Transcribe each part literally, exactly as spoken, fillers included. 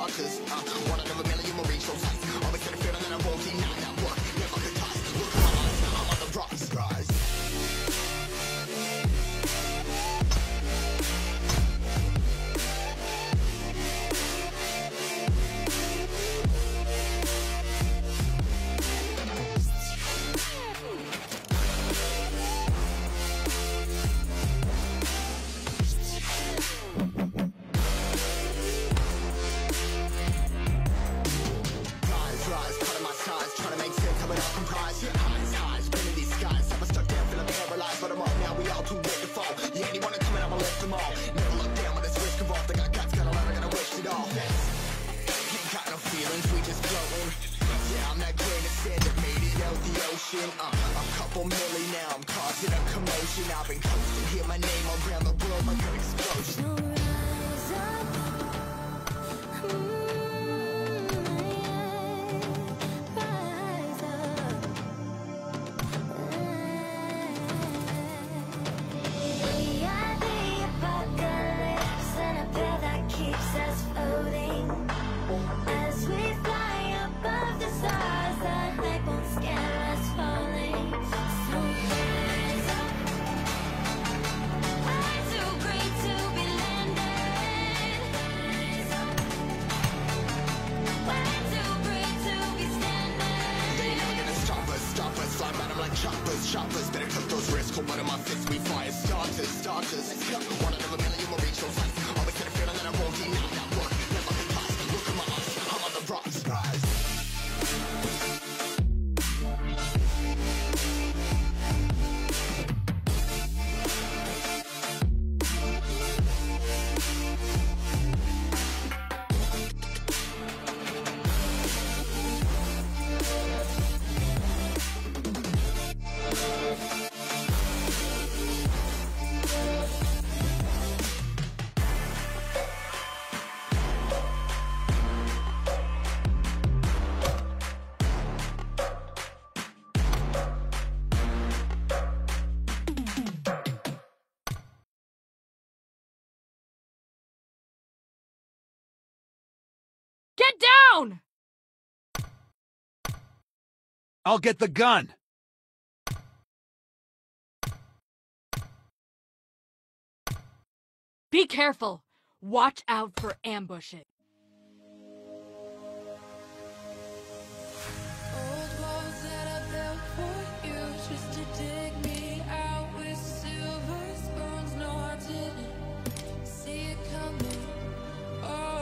starters. Uh, one out of a million will reach those heights. Always had a feeling that I won't deny that work. Never could toss. Look at my eyes, I'm on the rocks. Rise. Uh, a couple milli now, I'm causing a commotion. I've been coasting, hear my name around the world like an explosion. So rise up, mm, rise up. We are the apocalypse, and a path that keeps us floating. As we fly above the stars, the light won't scare us. Choppers, choppers, better cut those wrists. Cold blood in my fists, we fire starters, starters. Let's go. One out of a million will reach those heights. Always had a feeling that I won't deny that work. Never could toss. Look at my eyes, I'm on the rocks. Rise. Get down! I'll get the gun. Be careful. Watch out for ambushes. Old walls that I built for you just to dig me out with silver spoons. No, I didn't see it coming. Oh.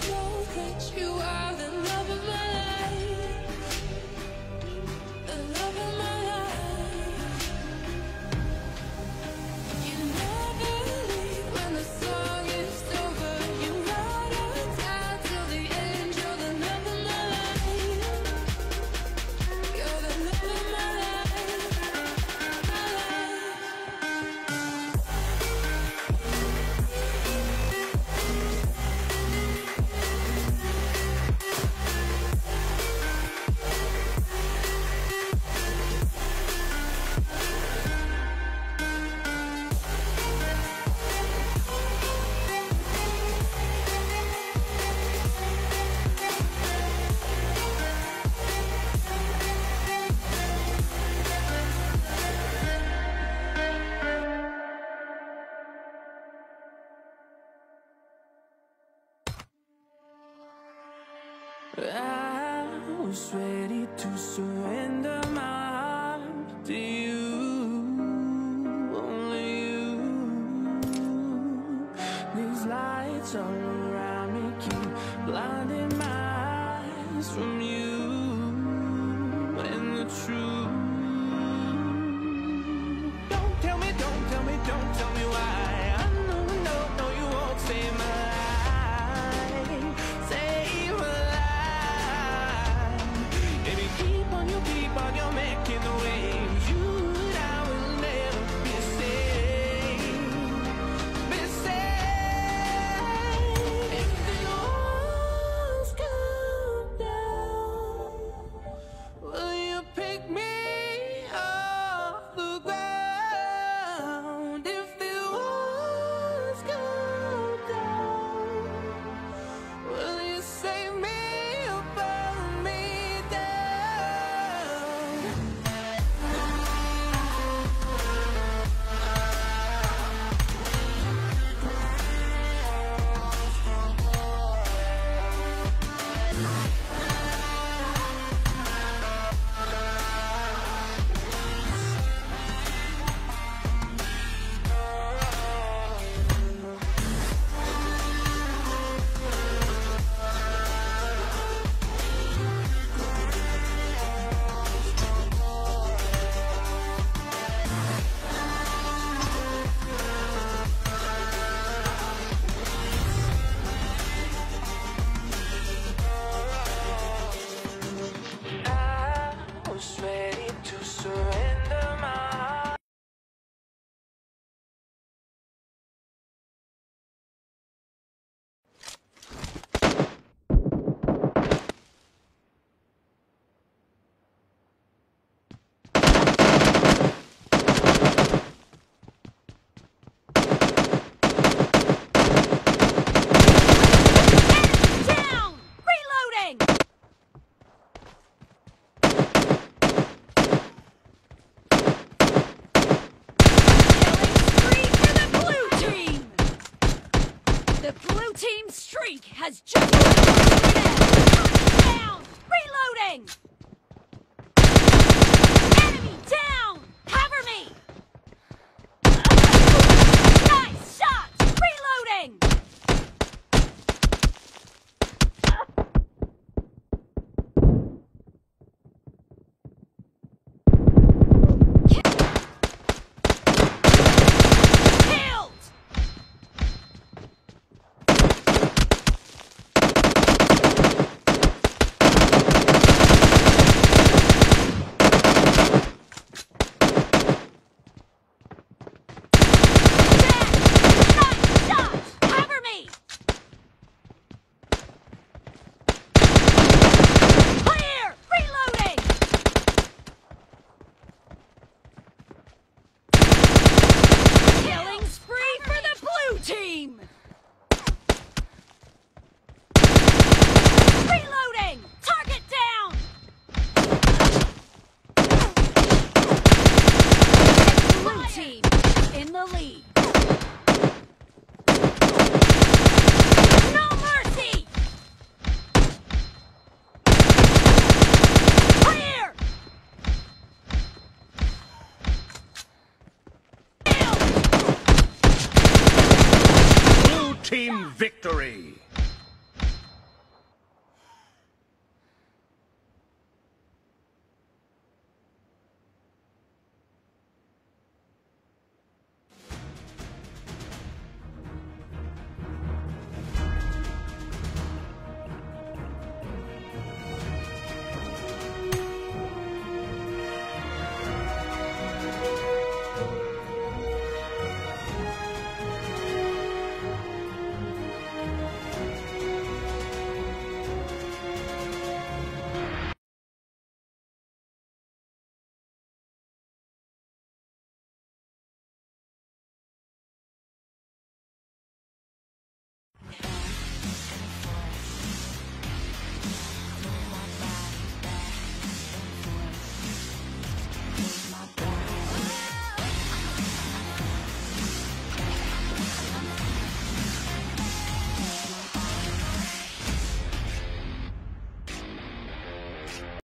You are the love of my life, the love I was ready to surrender my heart to you, only you. These lights all around me keep blinding my eyes from you and the truth. Don't tell me, don't tell me, don't tell me why. I know, no, no, you won't save my life, save my life. If you keep on, you keep on, you're making the waves. You and I will never be safe, be safe. If the walls come down, will you pick me off the ground? If the walls come down, will you save me or burn me down? I was ready to surrender my heart. Down! Reloading! Killing spree for the blue team! The blue team streak has just down! Reloading! Enemy down! Cover me! Nice shot! Reloading! Killed! Nice shot! Cover me! Clear! Reloading! Killing spree for the blue team! Reloading! Target down! Blue team in the lead. No mercy! Clear! Blue team victory!